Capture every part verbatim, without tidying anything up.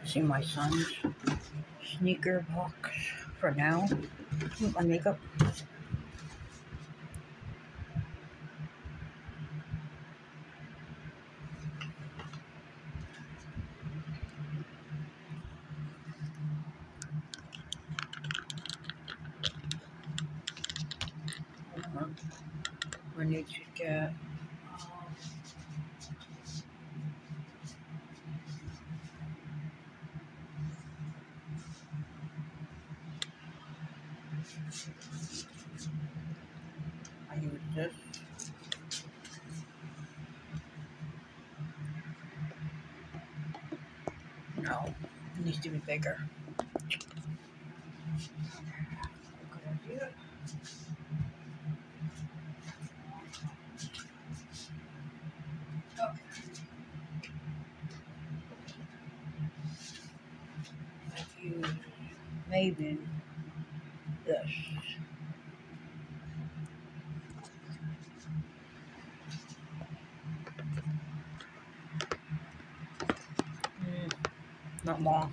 unboxing my son's sneaker box for now. My makeup. Uh, I need to get. I use this. No, it needs to be bigger. Good idea. Okay. I've used maybe this. Mm, not long.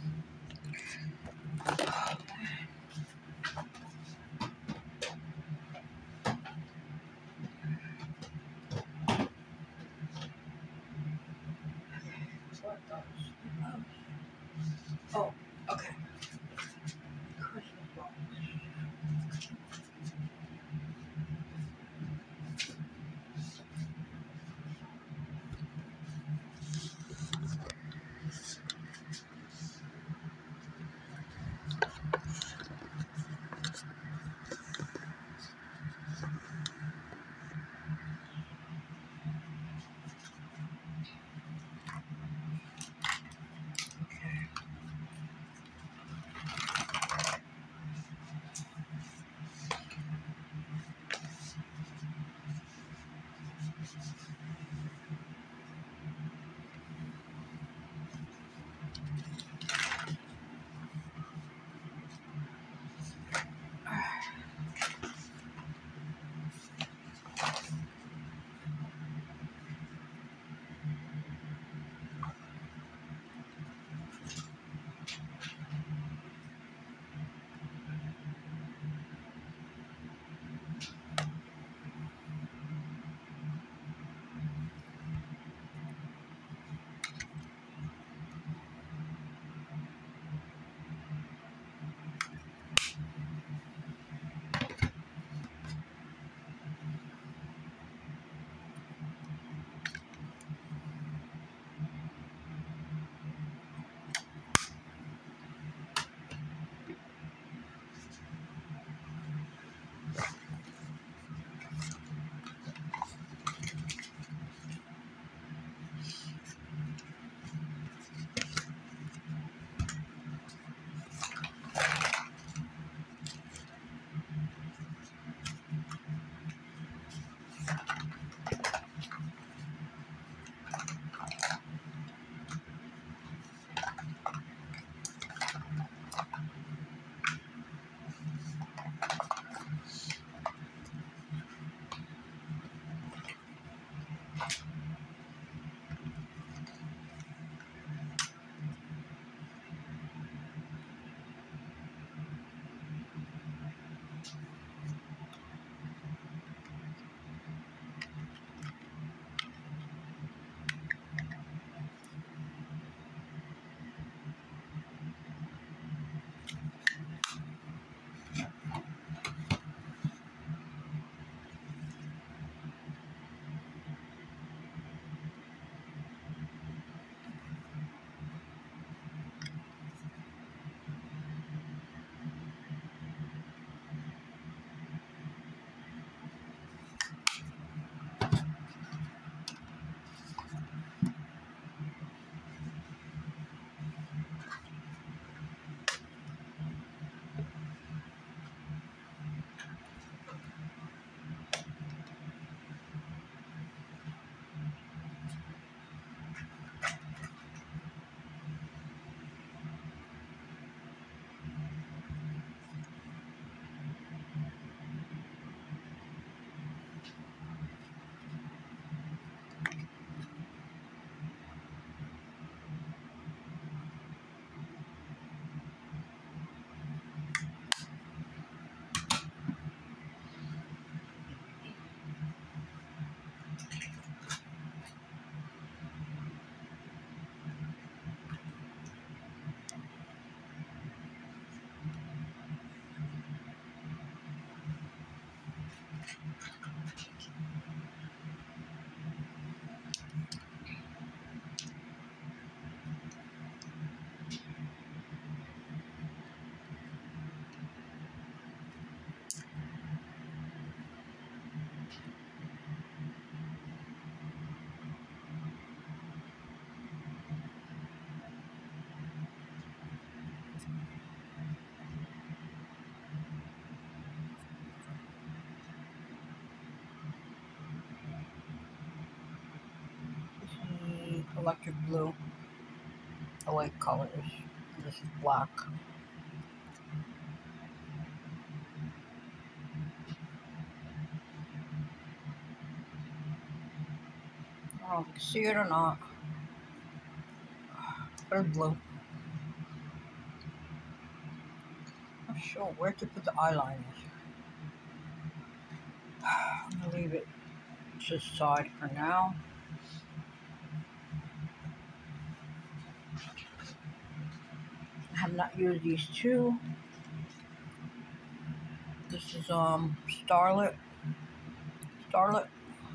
Oh, okay. Christmas box. electric blue. I like colors. This is black. I don't know if you can see it or not. But it's blue. Not sure where to put the eyeliners. I'm gonna leave it to the side for now. I have not used these two. This is um Starlet. Starlet.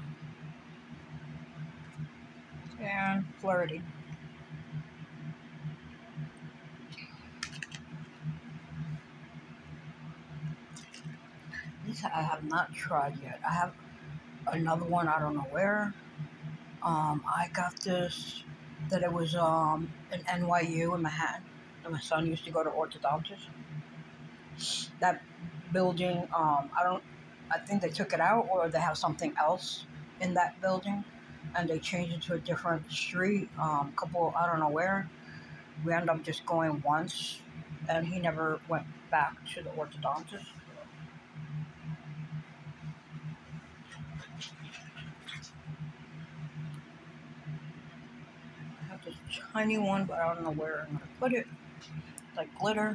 And Flirty. These I have not tried yet. I have another one, I don't know where. Um, I got this, that it was um in N Y U in Manhattan. And my son used to go to orthodontist. That building, um, I don't, I think they took it out or they have something else in that building. And they changed it to a different street, um, couple, I don't know where. We ended up just going once, and he never went back to the orthodontist. I have this tiny one, but I don't know where I'm going to put it. It's like glitter.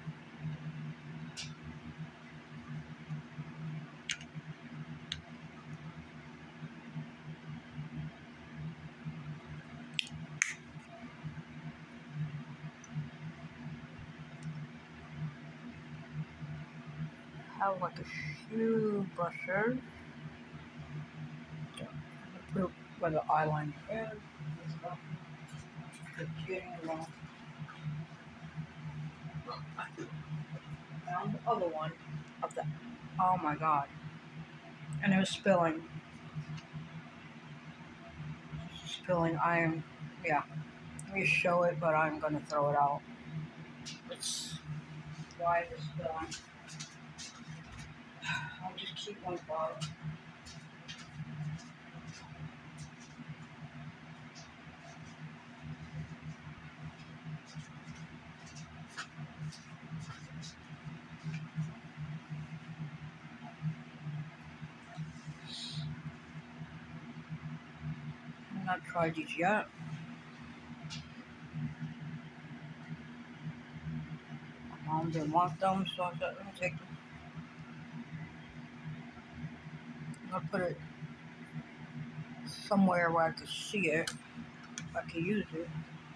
I have like a few brushes. Put where the eyeliner is. It's getting along. Found the other one of the. Oh my god! And it was spilling. Spilling. I am. Yeah. Let me show it, but I'm gonna throw it out. It's. Why is it spilling? I'll just keep one bottle. I've not tried these yet. My mom didn't want them, so I said, let me take them. I'm gonna put it somewhere where I could see it, if I can use it.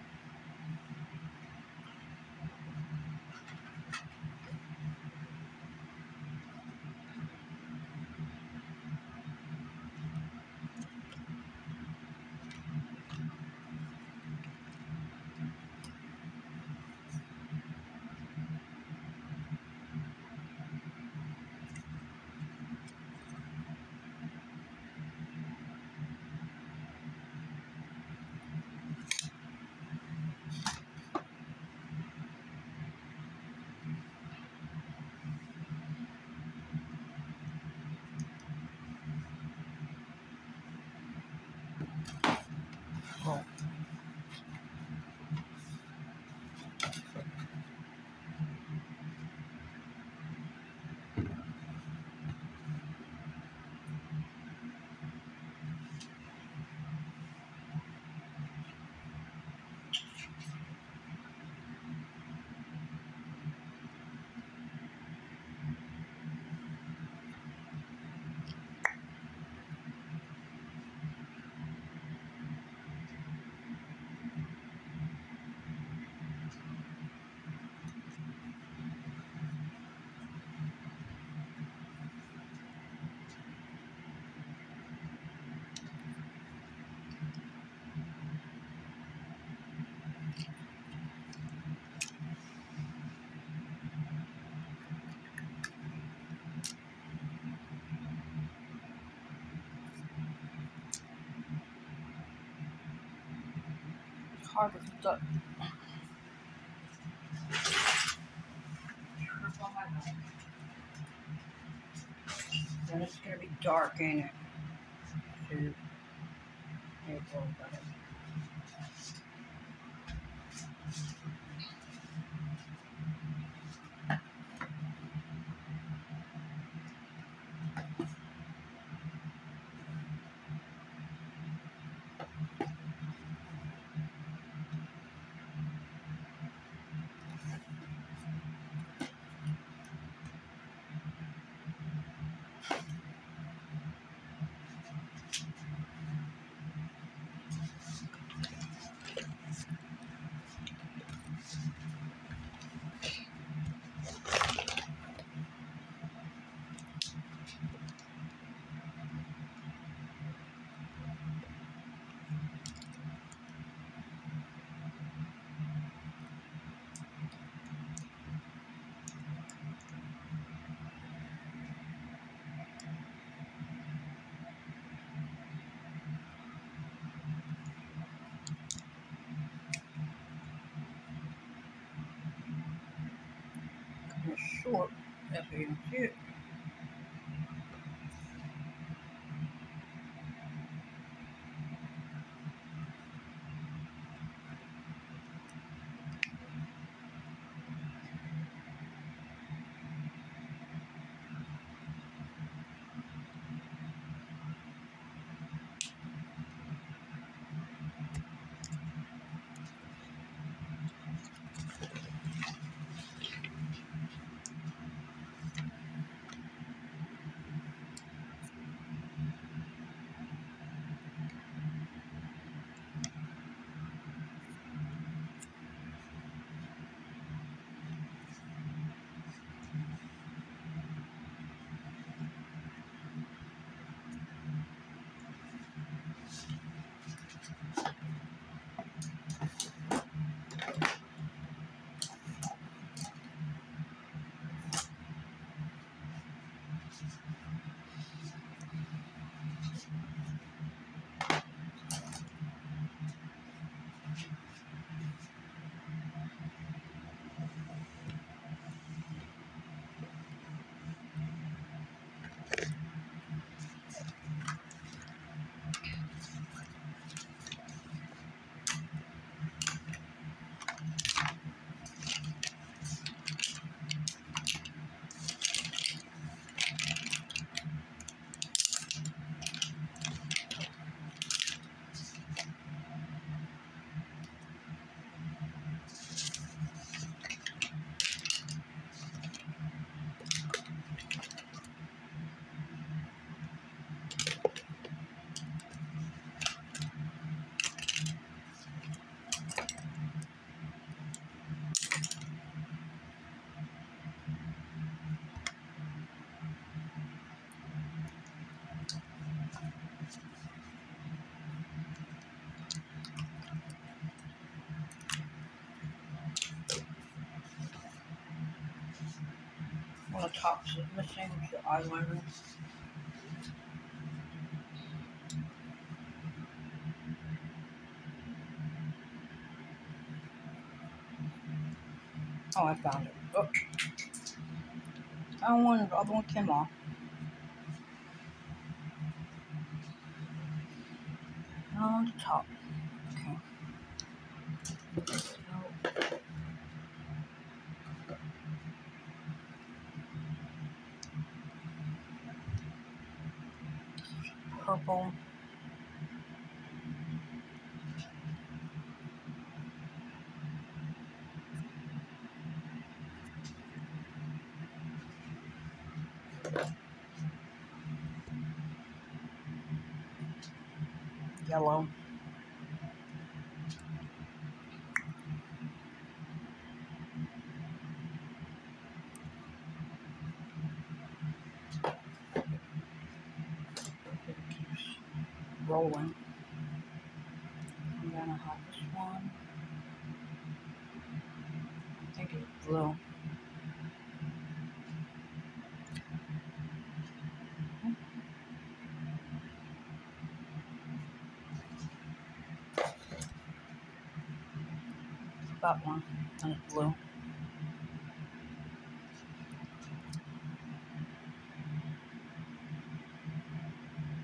Oh. It's hard to put the. Then it's gonna be dark, ain't it? There you go, got it. It's short, as you can see it. One of the tops is missing, the eyeliner. Oh, I found it. Oh. I don't want the other one came off. On the top. Okay. Purple. Yellow. Rolling. I'm gonna have this one. I think it's blue. That one. And it's blue.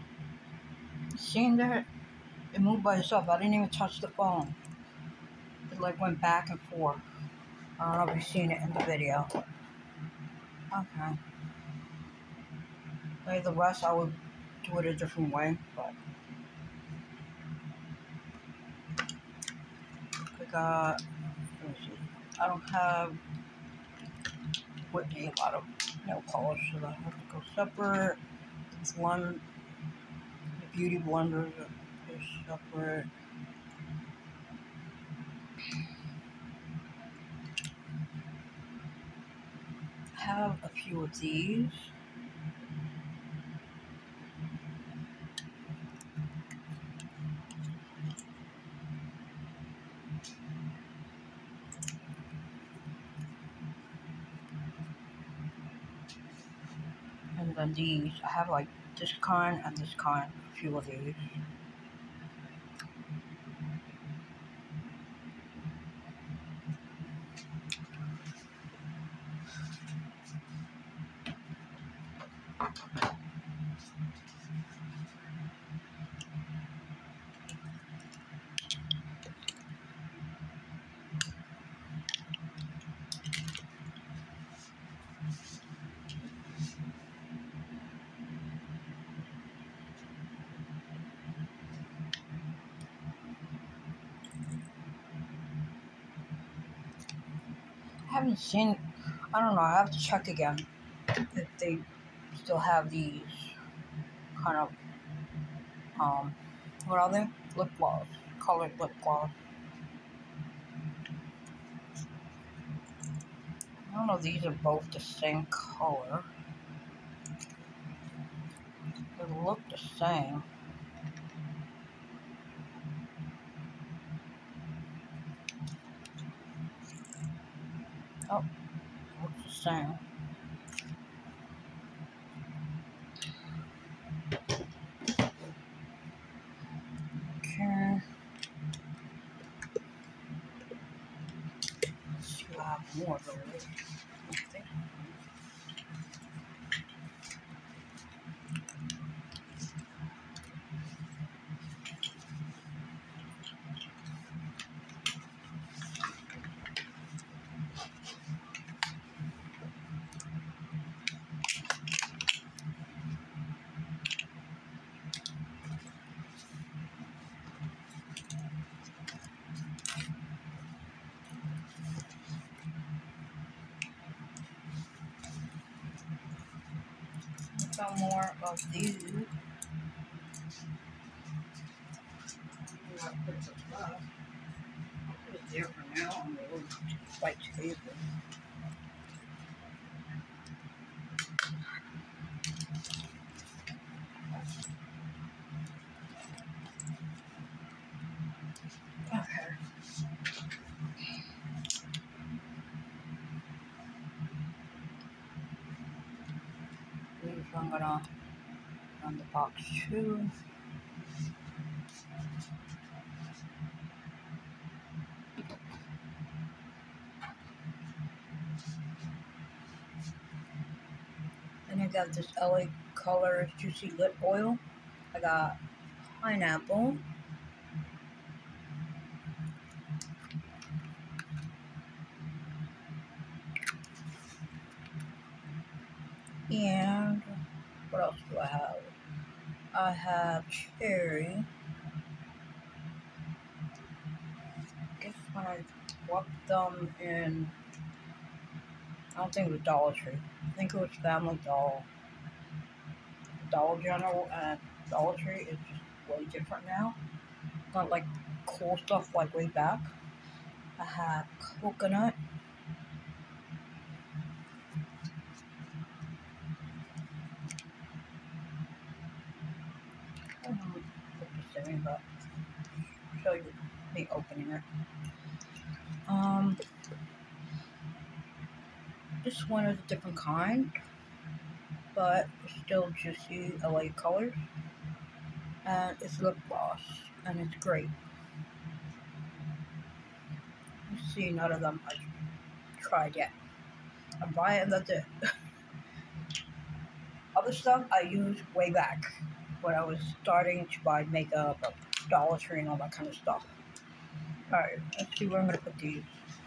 Seeing that it moved by itself. I didn't even touch the phone. It like went back and forth. I don't know if you've seen it in the video. Okay. Like the rest, I would do it a different way, but I got. Let me see. I don't have Whitney a lot of nail polish, so I have to go separate. This one, the beauty blenders is separate. I have a few of these. And then these, I have like this kind and this kind, a few of these. I haven't seen, I don't know, I have to check again if they still have these kind of, um, what are they? Lip gloss, colored lip gloss. I don't know if these are both the same color. They look the same. Oh, looks the same. Okay. Let's see if I have more of those. Okay. Some more of these. I'll put it there for now on the little white table. Okay. These I'm gonna on the box too. Then I got this L A Colors Juicy Lip Oil. I got pineapple. And what else do I have? I have cherry. I guess when I bought them in, I don't think it was Dollar Tree. I think it was Family Dollar. Dollar General and Dollar Tree is just way different now. Not like cool stuff like way back. I have coconut. I don't know what to say, but I'll show you me opening it. Um, this one is a different kind, but it's still juicy L A Colors. And it's lip gloss, and it's great. You see, none of them I've tried yet. I buy it and that's it. Other stuff I used way back when I was starting to buy makeup, Dollar Tree, and all that kind of stuff. Alright, let's see where I'm gonna put these.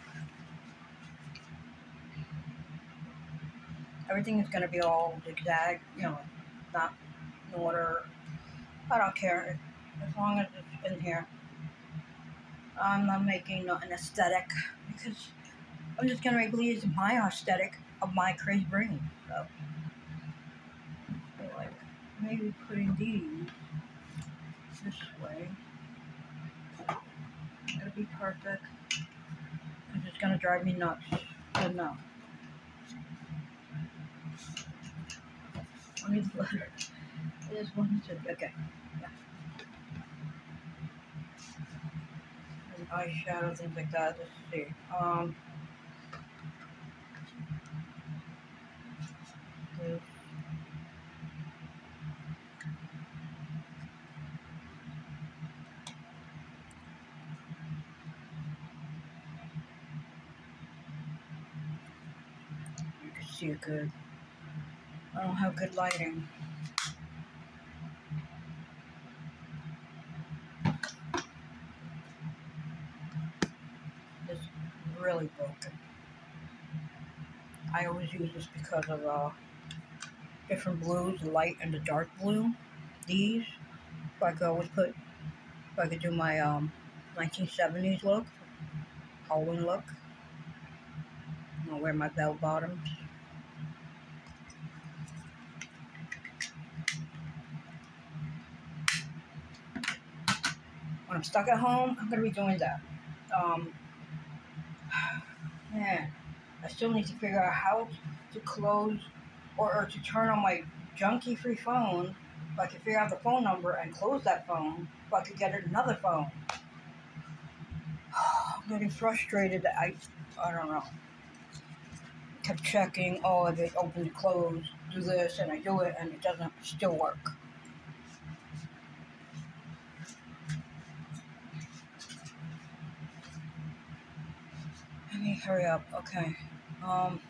Everything is gonna be all zigzag, you know, not in order. I don't care, as long as it's in here. I'm not making an aesthetic because I'm just gonna make these my aesthetic of my crazy brain. So, so like maybe putting these this way. It'll be perfect. It's just gonna drive me nuts. But no. Let me let it. It is one, two, okay. Yeah. And eyeshadow, things like that. Let's see. Um. This. You can see it good. I don't have good lighting. It's really broken. I always use this because of uh, different blues, the light and the dark blue. These, so I could always put, so I could do my um, nineteen seventies look, Halloween look. I'm gonna wear my bell bottoms. When I'm stuck at home, I'm gonna be doing that. Um, man, I still need to figure out how to close or, or to turn on my junkie-free phone, so I can figure out the phone number and close that phone, so I could get another phone. I'm getting frustrated that I, I don't know. Kept checking, oh, if it open and close, do this, and I do it, and it doesn't still work. Let me hurry up. Okay. Um.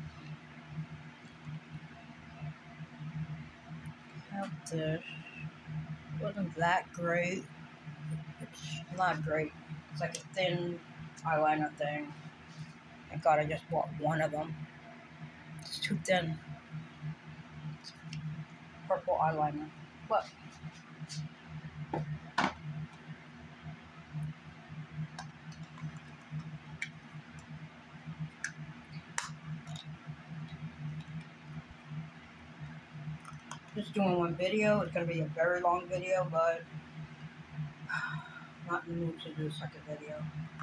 Have this. Wasn't that great. It's not great. It's like a thin eyeliner thing. Thank God I just bought one of them. It's too thin. Purple eyeliner. But just doing one video. It's gonna be a very long video, but I'm not in the mood to do a second video.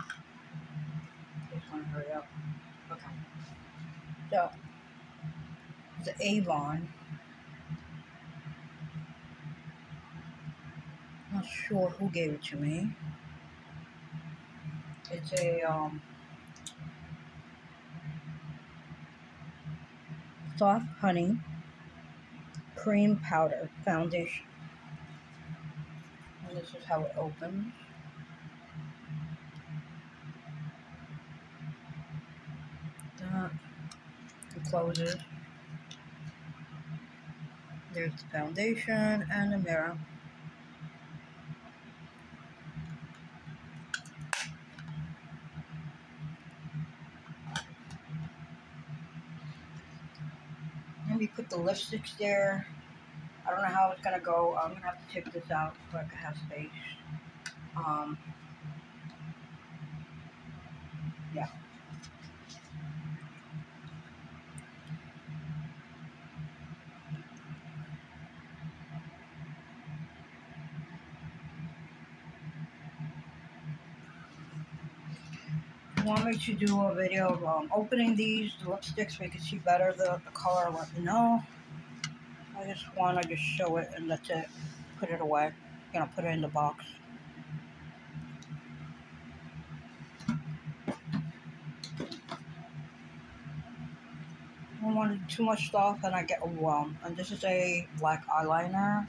Just wanna hurry up. Okay. So it's an Avon. Not sure who gave it to me. It's a um, soft honey cream powder foundation. And this is how it opens. That it closes. There's the foundation and the mirror. And we put the lipsticks there. I don't know how it's gonna go. I'm gonna have to take this out so I can have space. Um, yeah. If you want me to do a video of um, opening these the lipsticks so you can see better the, the color, let me know. I just want to just show it and that's it. Put it away. You know, put it in the box. I don't want to do too much stuff and I get overwhelmed. And this is a black eyeliner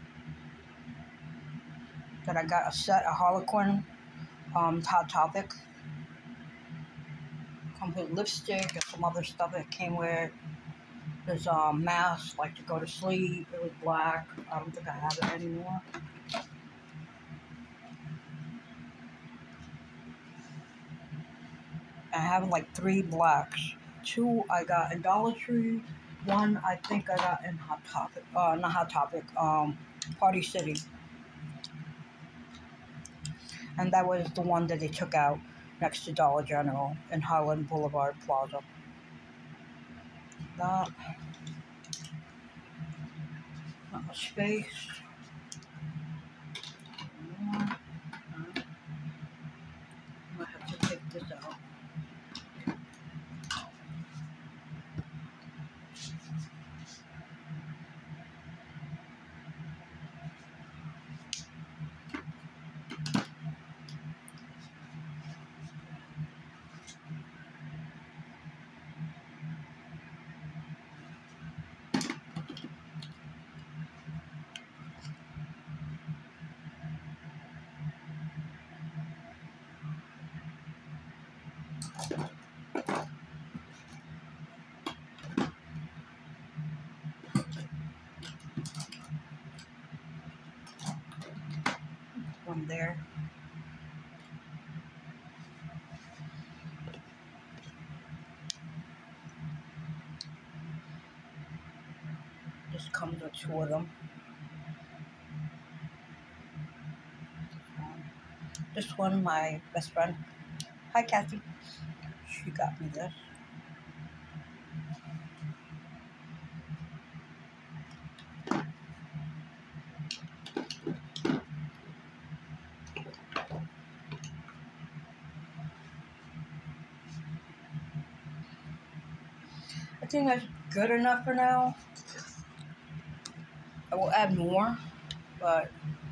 that I got a set, a Harlequin um, Hot Topic. Comes with lipstick and some other stuff that came with. There's a um, mask, like to go to sleep. It was black. I don't think I have it anymore. I have like three blacks. Two I got in Dollar Tree. One I think I got in Hot Topic. Uh, not Hot Topic. Um, Party City. And that was the one that they took out next to Dollar General in Highland Boulevard Plaza. That. Not much space. I might have to take this out. From there. Just comes with two of them. Um, this one, my best friend. Hi, Kathy. She got me this. I think that's good enough for now. I will add more, but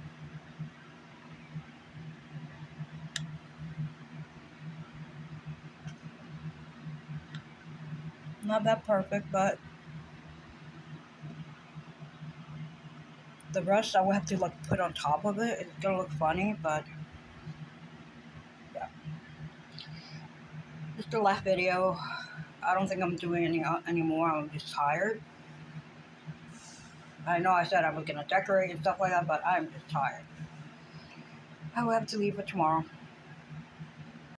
not that perfect, but the rest I will have to like put on top of it. It's gonna look funny, but yeah. This is the last video. I don't think I'm doing any uh, anymore. I'm just tired. I know I said I was gonna decorate and stuff like that, but I'm just tired. I will have to leave for tomorrow.